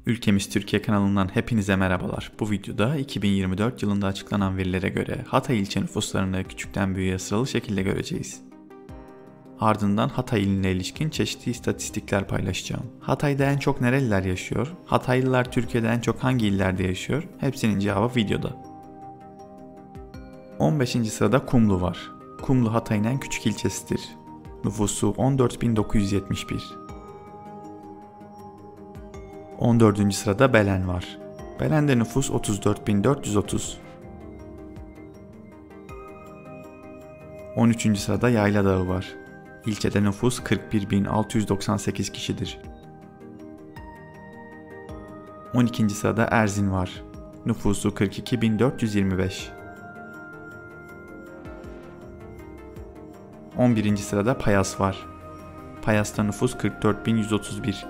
Ülkemiz Türkiye kanalından hepinize merhabalar. Bu videoda 2024 yılında açıklanan verilere göre Hatay ilçe nüfuslarını küçükten büyüğe sıralı şekilde göreceğiz. Ardından Hatay iline ilişkin çeşitli istatistikler paylaşacağım. Hatay'da en çok nereliler yaşıyor? Hataylılar Türkiye'de en çok hangi illerde yaşıyor? Hepsinin cevabı videoda. 15. sırada Kumlu var. Kumlu Hatay'ın en küçük ilçesidir. Nüfusu 14.971. 14. sırada Belen var. Belen'de nüfus 34.430. 13. sırada Yayladağ var. İlçede nüfus 41.698 kişidir. 12. sırada Erzin var. Nüfusu 42.425. 11. sırada Payas var. Payas'ta nüfus 44.131.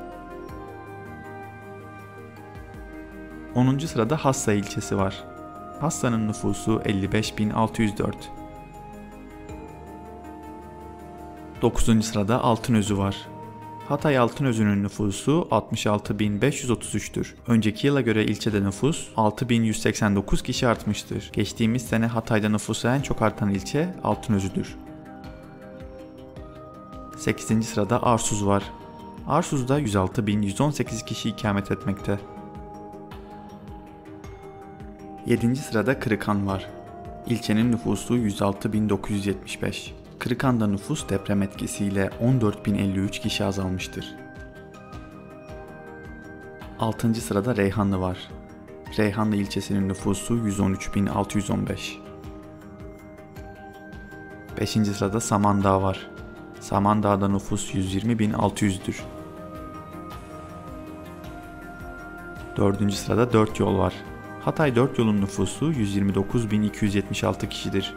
10. sırada Hassa ilçesi var. Hassa'nın nüfusu 55.604. 9. sırada Altınözü var. Hatay Altınözü'nün nüfusu 66.533'tür. Önceki yıla göre ilçede nüfus 6.189 kişi artmıştır. Geçtiğimiz sene Hatay'da nüfusu en çok artan ilçe Altınözü'dür. 8. sırada Arsuz var. Arsuz'da 106.118 kişi ikamet etmekte. 7. sırada Kırıkan var. İlçenin nüfusu 106.975. Kırıkan'da nüfus deprem etkisiyle 14.053 kişi azalmıştır. 6. sırada Reyhanlı var. Reyhanlı ilçesinin nüfusu 113.615. 5. sırada Samandağ var. Samandağ'da nüfus 120.600'dür. 4. sırada Dörtyol var. Hatay Dörtyol'un nüfusu 129.276 kişidir.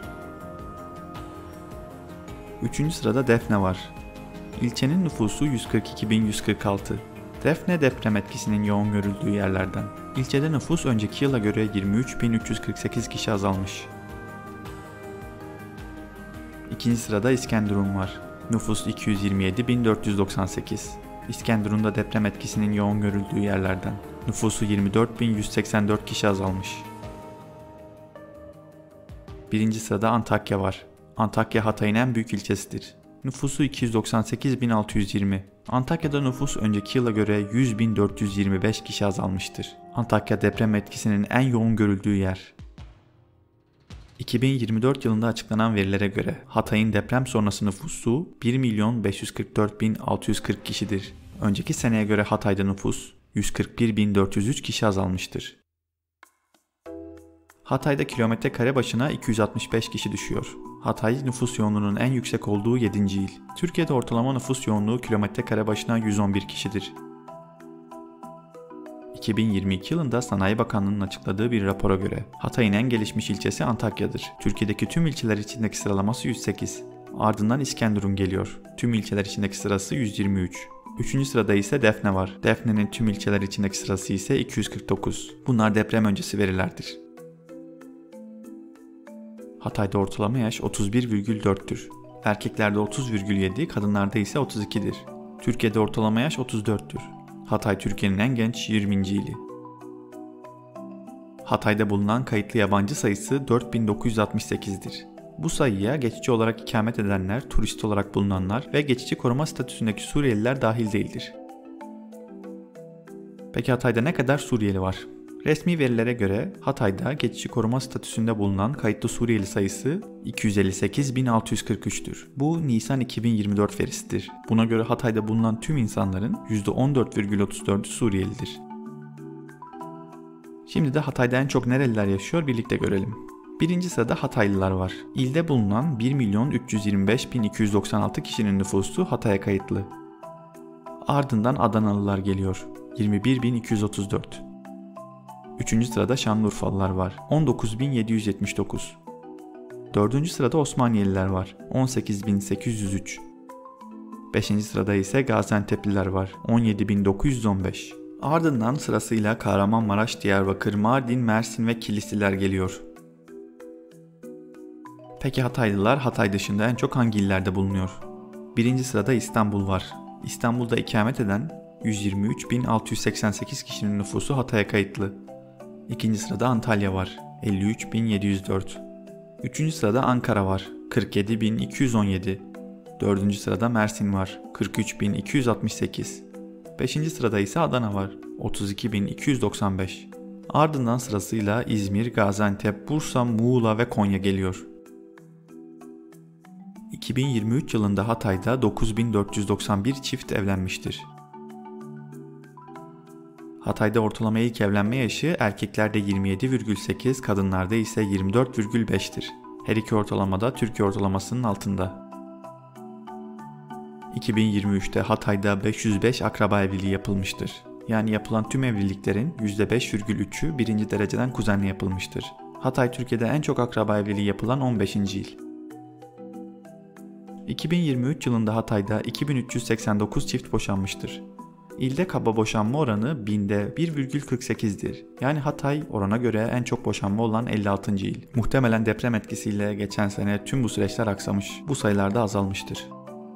3. sırada Defne var. İlçenin nüfusu 142.146. Defne deprem etkisinin yoğun görüldüğü yerlerden. İlçede nüfus önceki yıla göre 23.348 kişi azalmış. 2. sırada İskenderun var. Nüfus 227.498. İskenderun'da deprem etkisinin yoğun görüldüğü yerlerden. Nüfusu 24.184 kişi azalmış. 1. sırada Antakya var. Antakya Hatay'ın en büyük ilçesidir. Nüfusu 298.620. Antakya'da nüfus önceki yıla göre 100.425 kişi azalmıştır. Antakya deprem etkisinin en yoğun görüldüğü yer. 2024 yılında açıklanan verilere göre Hatay'ın deprem sonrası nüfusu 1.544.640 kişidir. Önceki seneye göre Hatay'da nüfus 141.403 kişi azalmıştır. Hatay'da kilometre kare başına 265 kişi düşüyor. Hatay nüfus yoğunluğunun en yüksek olduğu 7. il. Türkiye'de ortalama nüfus yoğunluğu kilometre kare başına 111 kişidir. 2022 yılında Sanayi Bakanlığı'nın açıkladığı bir rapora göre Hatay'ın en gelişmiş ilçesi Antakya'dır. Türkiye'deki tüm ilçeler içindeki sıralaması 108. Ardından İskenderun geliyor. Tüm ilçeler içindeki sırası 123. 3. sırada ise Defne var. Defne'nin tüm ilçeler içindeki sırası ise 249. Bunlar deprem öncesi verilerdir. Hatay'da ortalama yaş 31,4'tür. Erkeklerde 30,7, kadınlarda ise 32'dir. Türkiye'de ortalama yaş 34'tür. Hatay Türkiye'nin en genç 20. ili. Hatay'da bulunan kayıtlı yabancı sayısı 4.968'dir. Bu sayıya geçici olarak ikamet edenler, turist olarak bulunanlar ve geçici koruma statüsündeki Suriyeliler dahil değildir. Peki Hatay'da ne kadar Suriyeli var? Resmi verilere göre Hatay'da geçici koruma statüsünde bulunan kayıtlı Suriyeli sayısı 258.643'tür. Bu Nisan 2024 verisidir. Buna göre Hatay'da bulunan tüm insanların %14,34'ü Suriyelidir. Şimdi de Hatay'da en çok nereliler yaşıyor birlikte görelim. 1. sırada Hataylılar var. İlde bulunan 1.325.296 kişinin nüfusu Hatay'a kayıtlı. Ardından Adanalılar geliyor. 21.234. 3. sırada Şanlıurfalılar var. 19.779. 4. sırada Osmaniyeliler var. 18.803. 5. sırada ise Gaziantep'liler var. 17.915. Ardından sırasıyla Kahramanmaraş, Diyarbakır, Mardin, Mersin ve Kilisliler geliyor. Peki Hataylılar Hatay dışında en çok hangi illerde bulunuyor? 1. sırada İstanbul var. İstanbul'da ikamet eden 123.688 kişinin nüfusu Hatay'a kayıtlı. İkinci sırada Antalya var, 53.704. Üçüncü sırada Ankara var, 47.217. Dördüncü sırada Mersin var, 43.268. Beşinci sırada ise Adana var, 32.295. Ardından sırasıyla İzmir, Gaziantep, Bursa, Muğla ve Konya geliyor. 2023 yılında Hatay'da 9.491 çift evlenmiştir. Hatay'da ortalama ilk evlenme yaşı erkeklerde 27,8, kadınlarda ise 24,5'tir. Her iki ortalamada Türkiye ortalamasının altında. 2023'te Hatay'da 505 akraba evliliği yapılmıştır. Yani yapılan tüm evliliklerin %5,3'ü birinci dereceden kuzenle yapılmıştır. Hatay Türkiye'de en çok akraba evliliği yapılan 15. il. 2023 yılında Hatay'da 2389 çift boşanmıştır. İlde kaba boşanma oranı binde 1,48'dir. Yani Hatay orana göre en çok boşanma olan 56. il. Muhtemelen deprem etkisiyle geçen sene tüm bu süreçler aksamış. Bu sayılar da azalmıştır.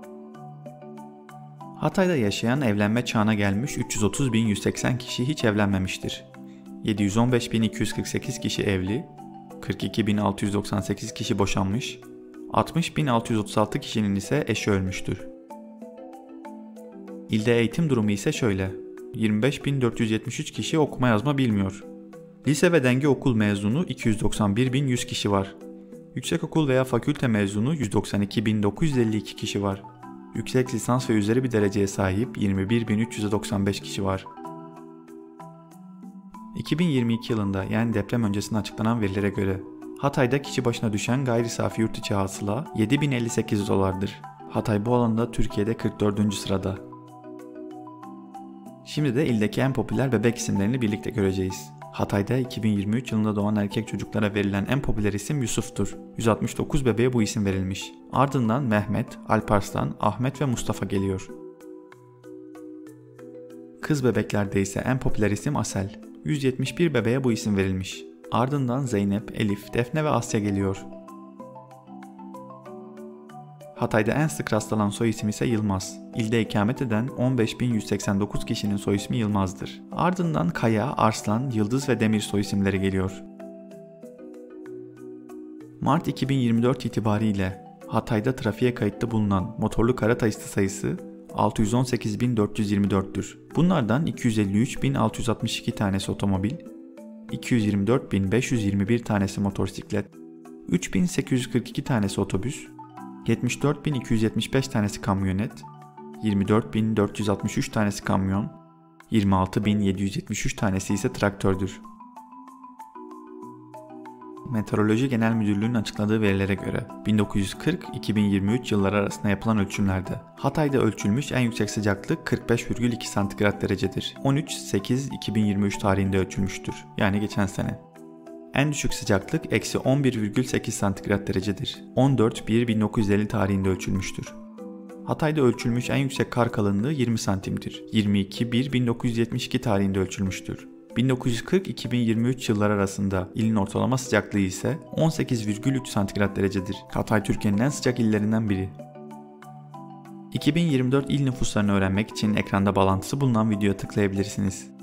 Hatay'da yaşayan evlenme çağına gelmiş 330.180 kişi hiç evlenmemiştir. 715.248 kişi evli, 42.698 kişi boşanmış, 60.636 kişinin ise eşi ölmüştür. İlde eğitim durumu ise şöyle: 25.473 kişi okuma yazma bilmiyor. Lise ve denge okul mezunu 291.100 kişi var. Yüksekokul veya fakülte mezunu 192.952 kişi var. Yüksek lisans ve üzeri bir dereceye sahip 21.395 kişi var. 2022 yılında, yani deprem öncesinde açıklanan verilere göre Hatay'da kişi başına düşen gayri safi yurt içi hasıla 7.058 dolardır. Hatay bu alanda Türkiye'de 44. sırada. Şimdi de ildeki en popüler bebek isimlerini birlikte göreceğiz. Hatay'da 2023 yılında doğan erkek çocuklara verilen en popüler isim Yusuf'tur. 169 bebeğe bu isim verilmiş. Ardından Mehmet, Alparslan, Ahmet ve Mustafa geliyor. Kız bebeklerde ise en popüler isim Asel. 171 bebeğe bu isim verilmiş. Ardından Zeynep, Elif, Defne ve Asya geliyor. Hatay'da en sık rastlanan soy isim ise Yılmaz. İlde ikamet eden 15.189 kişinin soy ismi Yılmaz'dır. Ardından Kaya, Arslan, Yıldız ve Demir soy isimleri geliyor. Mart 2024 itibariyle Hatay'da trafiğe kayıtlı bulunan motorlu kara taşıtı sayısı 618.424'tür. Bunlardan 253.662 tanesi otomobil, 224.521 tanesi motosiklet, 3.842 tanesi otobüs, 74.275 tanesi kamyonet, 24.463 tanesi kamyon, 26.773 tanesi ise traktördür. Meteoroloji Genel Müdürlüğü'nün açıkladığı verilere göre 1940-2023 yılları arasında yapılan ölçümlerde Hatay'da ölçülmüş en yüksek sıcaklık 45,2 santigrat derecedir. 13.8.2023 tarihinde ölçülmüştür. Yani geçen sene. En düşük sıcaklık eksi 11,8 santigrat derecedir. 14.1.1950 tarihinde ölçülmüştür. Hatay'da ölçülmüş en yüksek kar kalınlığı 20 santimdir. 22.1.1972 tarihinde ölçülmüştür. 1940-2023 yılları arasında ilin ortalama sıcaklığı ise 18,3 santigrat derecedir. Hatay Türkiye'nin en sıcak illerinden biri. 2024 il nüfuslarını öğrenmek için ekranda bağlantısı bulunan videoya tıklayabilirsiniz.